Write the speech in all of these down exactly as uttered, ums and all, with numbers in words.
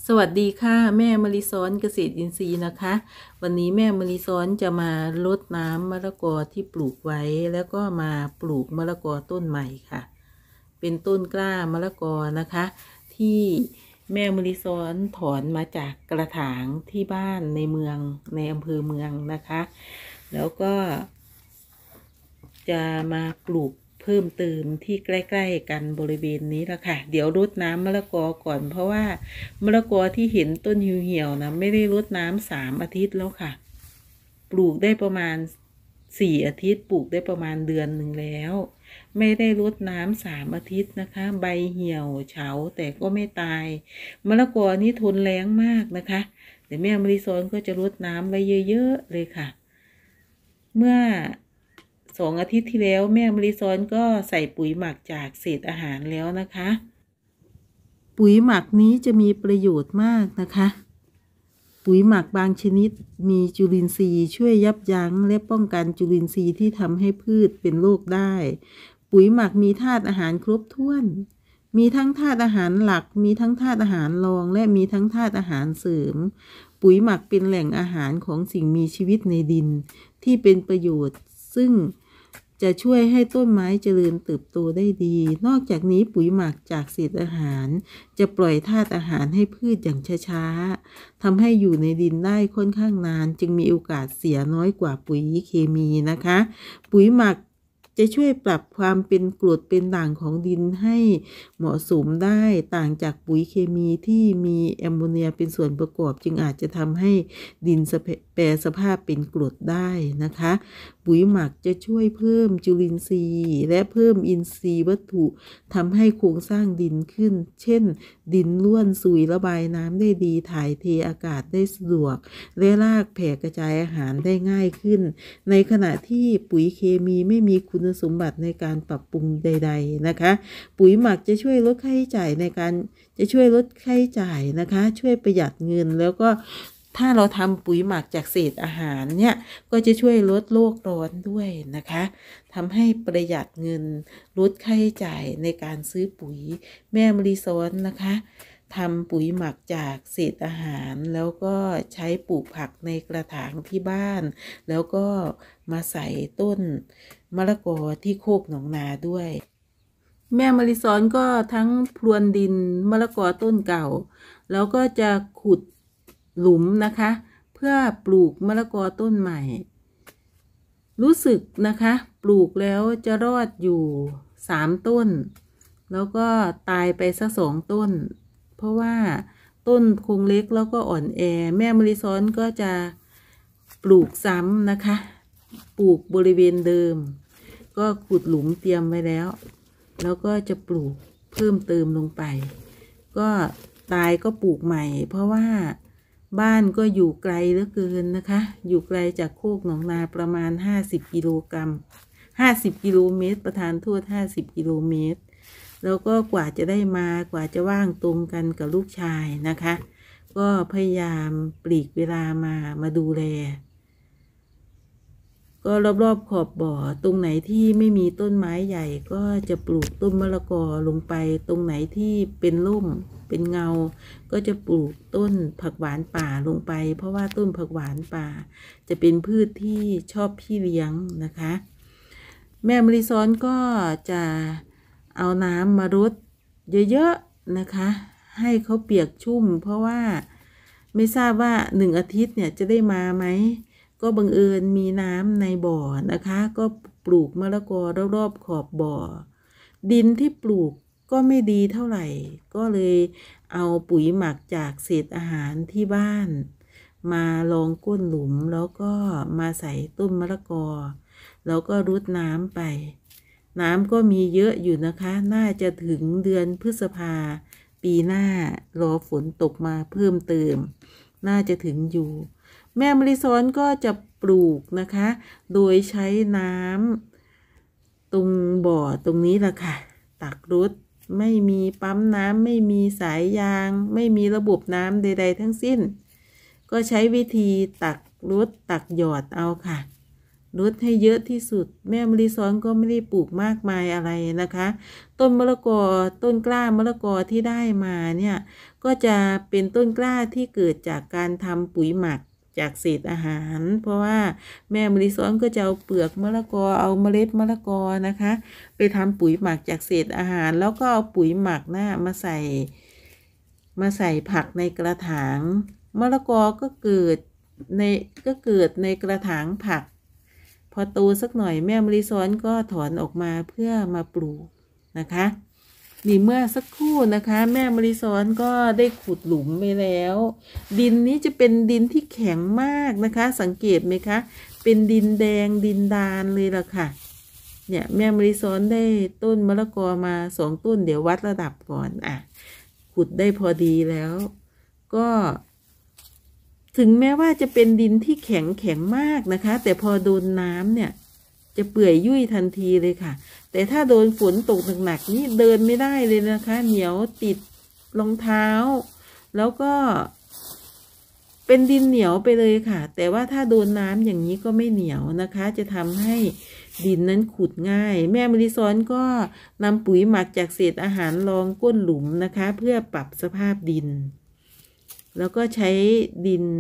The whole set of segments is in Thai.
สวัสดีค่ะแม่มะลิซ้อนเกษตรอินทรีย์นะคะวันนี้แม่มะลิซ้อนจะมารดน้ำมะละกอที่ปลูกไว้แล้วก็มาปลูกมะละกอต้นใหม่ค่ะเป็นต้นกล้ามะละกอนะคะที่แม่มะลิซ้อนถอนมาจากกระถางที่บ้านในเมืองในอำเภอเมืองนะคะแล้วก็จะมาปลูกเพิ่มเติมที่ใกล้ๆกันบริเวณนี้ละค่ะเดี๋ยวรดน้ำมะละกอก่อนเพราะว่ามะละกอที่เห็นต้นเหี่ยวๆนะไม่ได้รดน้ำสามอาทิตย์แล้วค่ะปลูกได้ประมาณสี่อาทิตย์ปลูกได้ประมาณเดือนหนึ่งแล้วไม่ได้รดน้ำสามอาทิตย์นะคะใบเหี่ยวเฉาแต่ก็ไม่ตายมะละกอนี้ทนแล้งมากนะคะเดี๋ยวแม่มะลิซ้อนก็จะรดน้ำไว้เยอะๆเลยค่ะเมื่อสองอาทิตย์ที่แล้วแม่มะลิซ้อนก็ใส่ปุ๋ยหมักจากเศษอาหารแล้วนะคะปุ๋ยหมักนี้จะมีประโยชน์มากนะคะปุ๋ยหมักบางชนิดมีจุลินทรีย์ช่วยยับยั้งและป้องกันจุลินทรีย์ที่ทำให้พืชเป็นโรคได้ปุ๋ยหมักมีธาตุอาหารครบถ้วนมีทั้งธาตุอาหารหลักมีทั้งธาตุอาหารรองและมีทั้งธาตุอาหารเสริมปุ๋ยหมักเป็นแหล่งอาหารของสิ่งมีชีวิตในดินที่เป็นประโยชน์ซึ่งจะช่วยให้ต้นไม้เจริญเติบโตได้ดีนอกจากนี้ปุ๋ยหมักจากเศษอาหารจะปล่อยธาตุอาหารให้พืชอย่างช้าๆทำให้อยู่ในดินได้ค่อนข้างนานจึงมีโอกาสเสียน้อยกว่าปุ๋ยเคมีนะคะปุ๋ยหมักจะช่วยปรับความเป็นกรดเป็นด่างของดินให้เหมาะสมได้ต่างจากปุ๋ยเคมีที่มีแอมโมเนียเป็นส่วนประกอบจึงอาจจะทำให้ดินแปรสภาพเป็นกรดได้นะคะปุ๋ยหมักจะช่วยเพิ่มจุลินทรีย์และเพิ่มอินทรีย์วัตถุทำให้โครงสร้างดินขึ้นเช่นดินร่วนซุยระบายน้ำได้ดีถ่ายเทอากาศได้สะดวกและรากแผ่กระจายอาหารได้ง่ายขึ้นในขณะที่ปุ๋ยเคมีไม่มีคุณสมบัติในการปรับปรุงใดๆนะคะปุ๋ยหมักจะช่วยลดค่าใช้จ่ายในการจะช่วยลดค่าใช้จ่ายนะคะช่วยประหยัดเงินแล้วก็ถ้าเราทำปุ๋ยหมักจากเศษอาหารเนี่ยก็จะช่วยลดโลกร้อนด้วยนะคะทำให้ประหยัดเงินลดค่าใช้จ่ายในการซื้อปุ๋ยแม่มะลิซ้อนนะคะทำปุ๋ยหมักจากเศษอาหารแล้วก็ใช้ปลูกผักในกระถางที่บ้านแล้วก็มาใส่ต้นมะละกอที่โคกหนองนาด้วยแม่มะลิซ้อนก็ทั้งพรวนดินมะละกอต้นเก่าแล้วก็จะขุดหลุมนะคะเพื่อปลูกมะละกอต้นใหม่รู้สึกนะคะปลูกแล้วจะรอดอยู่สามต้นแล้วก็ตายไปสักสองต้นเพราะว่าต้นคงเล็กแล้วก็อ่อนแอแม่มะลิซ้อนก็จะปลูกซ้ำนะคะปลูกบริเวณเดิมก็ขุดหลุมเตรียมไว้แล้วแล้วก็จะปลูกเพิ่มเติมลงไปก็ตายก็ปลูกใหม่เพราะว่าบ้านก็อยู่ไกลเหลือเกินนะคะอยู่ไกลจากโคกหนองนาประมาณห้าสิบกิโลกรัมห้าสิบกิโลเมตรประธานโทษห้าสิบกิโลเมตรแล้วก็กว่าจะได้มากว่าจะว่างตรงกันกับลูกชายนะคะก็พยายามปลีกเวลามามาดูแลก็รอบๆขอบบ่อตรงไหนที่ไม่มีต้นไม้ใหญ่ก็จะปลูกต้นมะละกอลงไปตรงไหนที่เป็นร่มเป็นเงาก็จะปลูกต้นผักหวานป่าลงไปเพราะว่าต้นผักหวานป่าจะเป็นพืชที่ชอบพี่เลี้ยงนะคะแม่มะลิซ้อนก็จะเอาน้ำมารดเยอะๆนะคะให้เขาเปียกชุ่มเพราะว่าไม่ทราบว่าหนึ่งอาทิตย์เนี่ยจะได้มาไหมก็บังเอิญมีน้ำในบ่อนะคะก็ปลูกมะละกอรอบๆขอบบ่อดินที่ปลูกก็ไม่ดีเท่าไหร่ก็เลยเอาปุ๋ยหมักจากเศษอาหารที่บ้านมาลองก้นหลุมแล้วก็มาใส่ต้นมะละกอแล้วก็รดน้ำไปน้ำก็มีเยอะอยู่นะคะน่าจะถึงเดือนพฤษภาปีหน้ารอฝนตกมาเพิ่มเติมน่าจะถึงอยู่แม่มะลิซ้อนก็จะปลูกนะคะโดยใช้น้ำตรงบ่อตรงนี้แหละค่ะตักรดไม่มีปั๊มน้ำไม่มีสายยางไม่มีระบบน้ำใดๆทั้งสิ้นก็ใช้วิธีตักรดตักหยอดเอาค่ะลดให้เยอะที่สุดแม่มะลิซ้อนก็ไม่ได้ปลูกมากมายอะไรนะคะต้นมะละกอต้นกล้ามะละกอที่ได้มาเนี่ยก็จะเป็นต้นกล้าที่เกิดจากการทำปุ๋ยหมักจากเศษอาหารเพราะว่าแม่มะลิซ้อนก็จะเอาเปลือกมะละกอเอาเมล็ดมะละกอนะคะไปทำปุ๋ยหมักจากเศษอาหารแล้วก็เอาปุ๋ยหมักน่ะมาใส่มาใส่ผักในกระถางมะละกอก็เกิดในก็เกิดในกระถางผักพอโตสักหน่อยแม่มะลิซ้อนก็ถอนออกมาเพื่อมาปลูกนะคะนี่เมื่อสักครู่นะคะแม่มะลิซ้อนก็ได้ขุดหลุมไปแล้วดินนี้จะเป็นดินที่แข็งมากนะคะสังเกตไหมคะเป็นดินแดงดินดานเลยล่ะค่ะเนี่ยแม่มะลิซ้อนได้ต้นมะละกอมาสองต้นเดี๋ยววัดระดับก่อนอ่ะขุดได้พอดีแล้วก็ถึงแม้ว่าจะเป็นดินที่แข็งแข็งมากนะคะแต่พอโดนน้ำเนี่ยจะเปื่อยยุ่ยทันทีเลยค่ะแต่ถ้าโดนฝนตกหนักๆนี่เดินไม่ได้เลยนะคะเหนียวติดรองเท้าแล้วก็เป็นดินเหนียวไปเลยค่ะแต่ว่าถ้าโดนน้ำอย่างนี้ก็ไม่เหนียวนะคะจะทำให้ดินนั้นขุดง่ายแม่มะลิซ้อนก็นำปุ๋ยหมักจากเศษอาหารรองก้นหลุมนะคะเพื่อปรับสภาพดินแล้วก็ใช้ดิน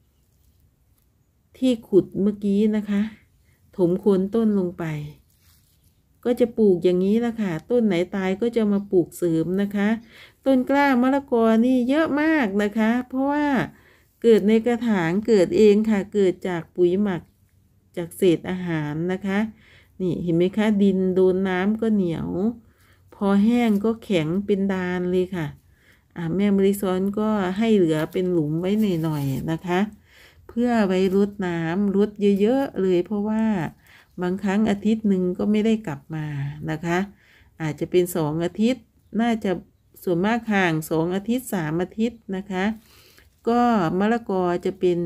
ที่ขุดเมื่อกี้นะคะถมโคนต้นลงไปก็จะปลูกอย่างนี้ละค่ะต้นไหนตายก็จะมาปลูกเสริมนะคะต้นกล้ามะละกอนี่เยอะมากนะคะเพราะว่าเกิดในกระถางเกิดเองค่ะเกิดจากปุ๋ยหมักจากเศษอาหารนะคะนี่เห็นไหมคะดินโดนน้ำก็เหนียวพอแห้งก็แข็งเป็นดานเลยค่ะอ่าแม่มะลิซ้อนก็ให้เหลือเป็นหลุมไว้หน่อยๆนะคะเพื่อไว้รดน้ำรดเยอะๆเลยเพราะว่าบางครั้งอาทิตย์หนึ่งก็ไม่ได้กลับมานะคะอาจจะเป็นสองอาทิตย์น่าจะส่วนมากห่างสองอาทิตย์สามอาทิตย์นะคะก็มะละกอจะเป็น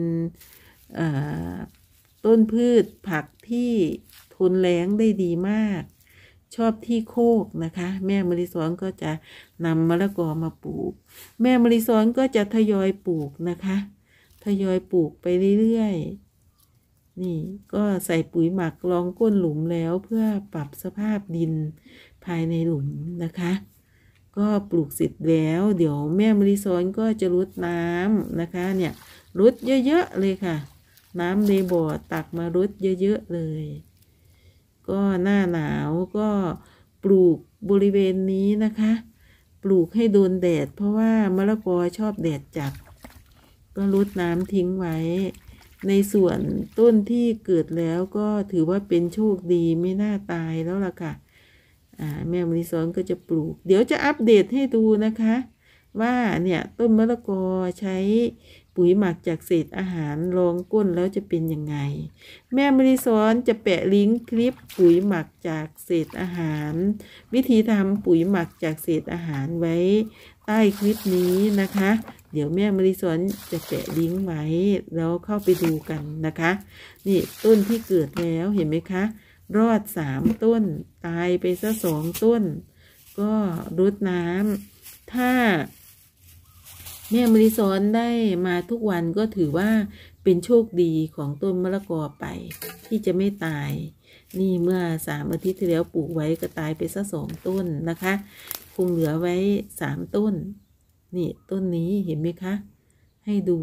ต้นพืชผักที่ทนแล้งได้ดีมากชอบที่โคกนะคะแม่มะลิซ้อนก็จะนำมะละกอมาปลูกแม่มะลิซ้อนก็จะทยอยปลูกนะคะทยอยปลูกไปเรื่อยๆนี่ก็ใส่ปุ๋ยหมักรองก้นหลุมแล้วเพื่อปรับสภาพดินภายในหลุมนะคะก็ปลูกเสร็จแล้วเดี๋ยวแม่มะลิซ้อนก็จะรดน้ำนะคะเนี่ยรดเยอะๆเลยค่ะน้ำในบ่อตักมารดเยอะๆเลยก็หน้าหนาวก็ปลูกบริเวณนี้นะคะปลูกให้โดนแดดเพราะว่ามะละกอชอบแดดจัดก็รดน้ำทิ้งไว้ในส่วนต้นที่เกิดแล้วก็ถือว่าเป็นโชคดีไม่น่าตายแล้วล่ะค่ะอ่าแม่มะลิซ้อนก็จะปลูกเดี๋ยวจะอัปเดตให้ดูนะคะว่าเนี่ยต้นมะละกอใช้ปุ๋ยหมักจากเศษอาหารรองก้นแล้วจะเป็นยังไงแม่มะลิซ้อนจะแปะลิงก์คลิปปุ๋ยหมักจากเศษอาหารวิธีทำปุ๋ยหมักจากเศษอาหารไว้ใต้คลิปนี้นะคะเดี๋ยวแม่มะลิซ้อนจะแปะลิงก์ไว้แล้วเข้าไปดูกันนะคะนี่ต้นที่เกิดแล้วเห็นไหมคะรอดสามต้นตายไปซะสองต้นก็รดน้ำถ้าแม่มะลิซ้อนได้มาทุกวันก็ถือว่าเป็นโชคดีของต้นมะละกอไปที่จะไม่ตายนี่เมื่อสามอาทิตย์ที่แล้วปลูกไว้ก็ตายไปซะสองต้นนะคะคงเหลือไว้สามต้นนี่ต้นนี้เห็นไหมคะให้ดู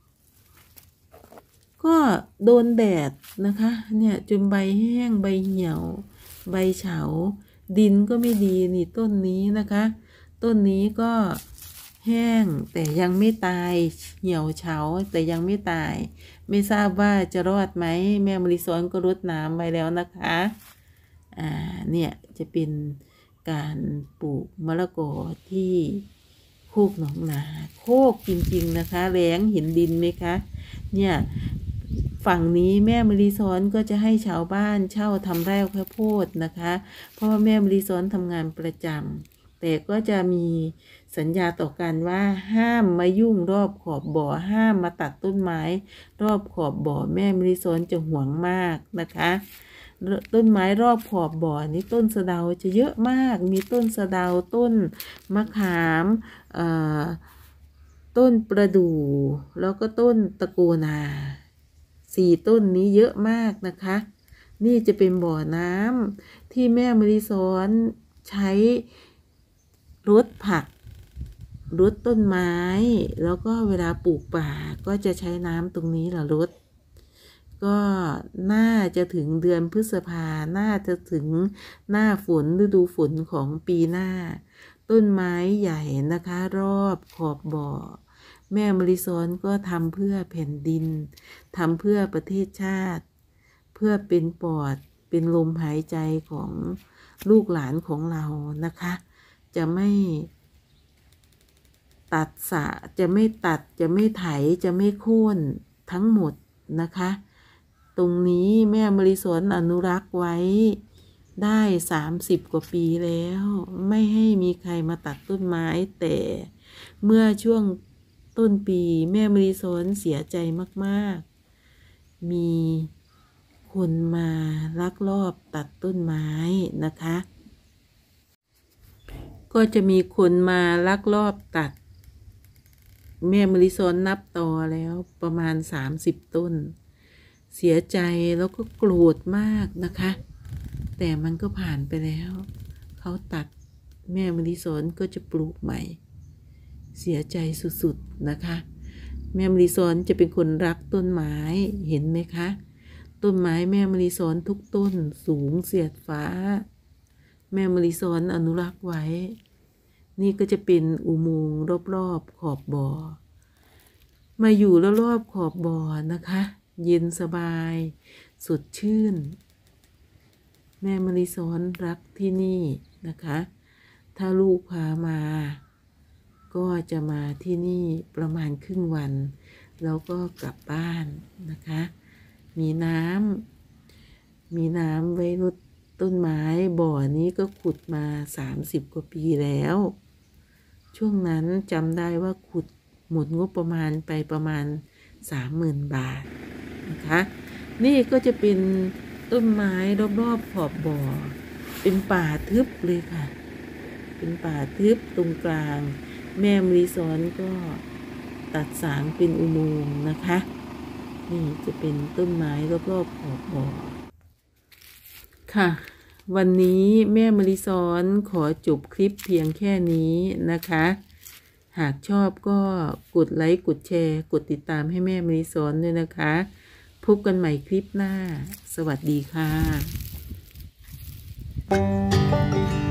ก็โดนแดดนะคะเนี่ยจนใบแห้งใบเหี่ยวใบเฉาดินก็ไม่ดีนี่ต้นนี้นะคะต้นนี้ก็แห้งแต่ยังไม่ตายเหี่ยวเฉาแต่ยังไม่ตายไม่ทราบว่าจะรอดไหมแม่มะลิซ้อนก็รดน้ำไว้แล้วนะคะอ่าเนี่ยจะเป็นการปลูกมะละกอที่โคกหนองนาโคกจริงๆนะคะแล้งเห็นดินไหมคะเนี่ยฝั่งนี้แม่มะลิซ้อนก็จะให้ชาวบ้านเช่าทำไร่ข้าวโพดนะคะเพราะว่าแม่มะลิซ้อนทำงานประจำแต่ก็จะมีสัญญาต่อกันว่าห้ามมายุ่งรอบขอบบ่อห้ามมาตัดต้นไม้รอบขอบบ่อแม่มะลิซ้อนจะห่วงมากนะคะต้นไม้รอบขอบบ่อนี้ต้นสะเดาจะเยอะมากมีต้นสะเดาต้นมะขามต้นประดู่แล้วก็ต้นตะโกนาสี่ต้นนี้เยอะมากนะคะนี่จะเป็นบ่อน้ำที่แม่มะลิซ้อนใช้รดผักรดต้นไม้แล้วก็เวลาปลูกป่าก็จะใช้น้ำตรงนี้แหละรดก็น่าจะถึงเดือนพฤษภาน่าจะถึงหน้าฝนฤดูฝนของปีหน้าต้นไม้ใหญ่นะคะรอบขอบบ่อแม่มะลิซ้อนก็ทำเพื่อแผ่นดินทำเพื่อประเทศชาติเพื่อเป็นปอดเป็นลมหายใจของลูกหลานของเรานะคะจะไม่ตัดสะจะไม่ตัดจะไม่ไถจะไม่โค่นทั้งหมดนะคะตรงนี้แม่มะลิซ้อนอนุรักษ์ไว้ได้สามสิบกว่าปีแล้วไม่ให้มีใครมาตัดต้นไม้แต่เมื่อช่วงต้นปีแม่มะลิซ้อนเสียใจมากๆมีคนมาลักลอบตัดต้นไม้นะคะก็จะมีคนมาลักลอบตัดแม่มะลิซ้อนนับต่อแล้วประมาณสามสิบต้นเสียใจแล้วก็โกรธมากนะคะแต่มันก็ผ่านไปแล้วเขาตัดแม่มะลิซ้อนก็จะปลูกใหม่เสียใจสุดๆนะคะแม่มะลิซ้อนจะเป็นคนรักต้นไม้เห็นไหมคะต้นไม้แม่มะลิซ้อนทุกต้นสูงเสียดฟ้าแม่มะลิซ้อนอนุรักษ์ไว้นี่ก็จะเป็นอุโมงค์รอบๆขอบบ่อมาอยู่รอบๆขอบบ่อนะคะเย็นสบายสดชื่นแม่มะลิซ้อนรักที่นี่นะคะถ้าลูกพามาก็จะมาที่นี่ประมาณครึ่งวันแล้วก็กลับบ้านนะคะมีน้ำมีน้ำไว้รดต้นไม้บ่อนี้ก็ขุดมาสามสิบกว่าปีแล้วช่วงนั้นจำได้ว่าขุดหมดงบประมาณไปประมาณสามหมื่นบาทนะคะนี่ก็จะเป็นต้นไม้รอบๆขอบบ่อเป็นป่าทึบเลยค่ะเป็นป่าทึบตรงกลางแม่มะลิซ้อนก็ตัดสางเป็นอุโมงค์นะคะนี่จะเป็นต้นไม้รอบๆขอบบ่อค่ะวันนี้แม่มะลิซ้อนขอจบคลิปเพียงแค่นี้นะคะหากชอบก็กดไลค์กดแชร์กดติดตามให้แม่มะลิซ้อนด้วยนะคะพบกันใหม่คลิปหน้าสวัสดีค่ะ